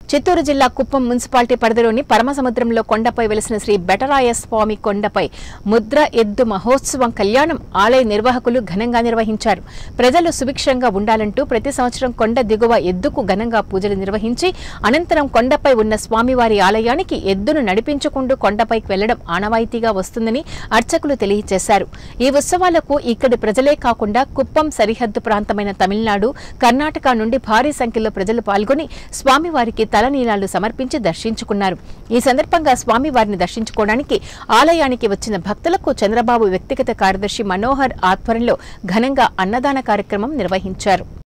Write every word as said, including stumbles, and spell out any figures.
చిత్తూరు జిల్లా కుప్పం మున్సిపాలిటీ పరిధిలోని పరమసముద్రంలో కొండపై వెలిసిన శ్రీ బెటరాయ స్వామి కొండపై ముద్ర ఎద్దు మహోత్సవం కళ్యాణం ఆలయ నిర్వాహకులు ఘనంగా నిర్వహించారు. ప్రజలు సుభిక్షంగా ఉండాలంటూ ప్రతి సంవత్సరం కొండ దిగువ ఎద్దుకు ఘనంగా పూజలు నిర్వహించి అనంతరం కొండపై ఉన్న స్వామివారి ఆలయానికి ఎద్దును నడిపించుకుంటూ కొండపైకి వెళ్లడం ఆనవాయితీగా వస్తుందని అర్చకులు తెలియజేశారు. ఈ ఉత్సవాలకు ఇక్కడి ప్రజలే కాకుండా కుప్పం సరిహద్దు ప్రాంతమైన తమిళనాడు, కర్ణాటక నుండి భారీ సంఖ్యలో ప్రజలు పాల్గొని స్వామివారికి తలనీలాలు సమర్పించి దర్శించుకున్నారు. ఈ సందర్భంగా స్వామివారిని దర్శించుకోవడానికి ఆలయానికి వచ్చిన భక్తులకు చంద్రబాబు వ్యక్తిగత కార్యదర్శి మనోహర్ ఆధ్వర్యంలో ఘనంగా అన్నదాన కార్యక్రమం నిర్వహించారు.